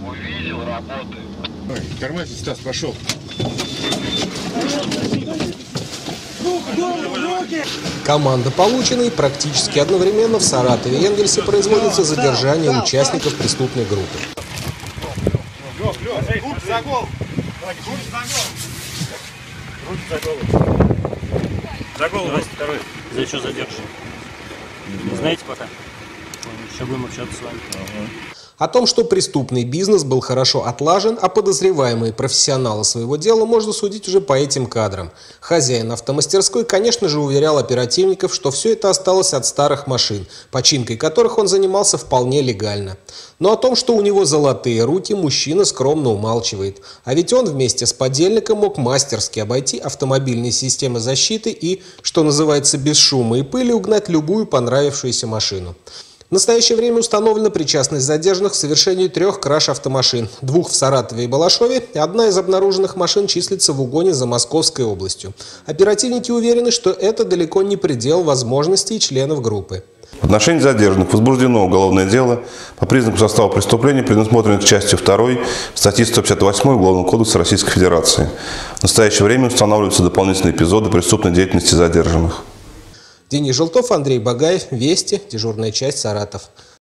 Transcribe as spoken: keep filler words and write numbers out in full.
Увидел, работает. Ой, тормози, Стас, пошел. Команда полученной практически одновременно в Саратове и Энгельсе производится задержание участников преступной группы. За голову, второй. За что задерживаем? Не знаете пока? Сейчас будем общаться с вами. О том, что преступный бизнес был хорошо отлажен, а подозреваемые профессионалы своего дела, можно судить уже по этим кадрам. Хозяин автомастерской, конечно же, уверял оперативников, что все это осталось от старых машин, починкой которых он занимался вполне легально. Но о том, что у него золотые руки, мужчина скромно умалчивает. А ведь он вместе с подельником мог мастерски обойти автомобильные системы защиты и, что называется, без шума и пыли угнать любую понравившуюся машину. В настоящее время установлена причастность задержанных в совершении трех краж автомашин, двух в Саратове и Балашове, и одна из обнаруженных машин числится в угоне за Московской областью. Оперативники уверены, что это далеко не предел возможностей членов группы. В отношении задержанных возбуждено уголовное дело по признаку состава преступления, предусмотренных частью второй статьи сто пятьдесят восемь Уголовного кодекса Российской Федерации. В настоящее время устанавливаются дополнительные эпизоды преступной деятельности задержанных. Денис Желтов, Андрей Багаев, Вести, дежурная часть, Саратов.